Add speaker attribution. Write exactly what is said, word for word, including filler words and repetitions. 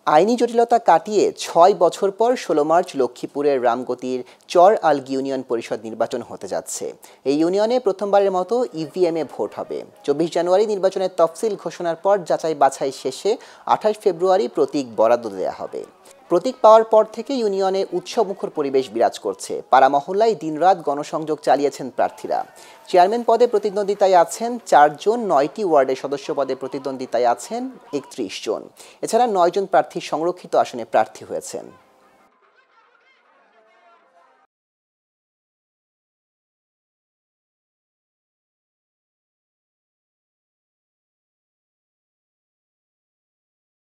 Speaker 1: আইনি জটিলতা কাটিয়ে ছয় বছর পর ষোলো মার্চ লক্ষ্মীপুরের রামগতির চর আলগী ইউনিয়ন পরিষদ নির্বাচন হতে যাচ্ছে। এই ইউনিয়নে প্রথমবারের মতো ইভিএমে ভোট হবে। চব্বিশ জানুয়ারি নির্বাচনের তফসিল ঘোষণার পর যাচাই বাছাই শেষে আঠাশ ফেব্রুয়ারি প্রতীক বরাদ্দ দেওয়া হবে। প্রতীক পাওয়ার পর থেকে ইউনিয়নে উৎসবমুখর পরিবেশ বিরাজ করছে। পাড়া মহল্লায় দিনরাত গণসংযোগ চালিয়েছেন প্রার্থীরা। চেয়ারম্যান পদে প্রতিদ্বন্দ্বিতায় আছেন চারজন, নয়টি ওয়ার্ডের সদস্য পদে প্রতিদ্বন্দ্বিতায় আছেন একত্রিশ জন। এছাড়া নয় জন প্রার্থী সংরক্ষিত আসনে প্রার্থী হয়েছেন।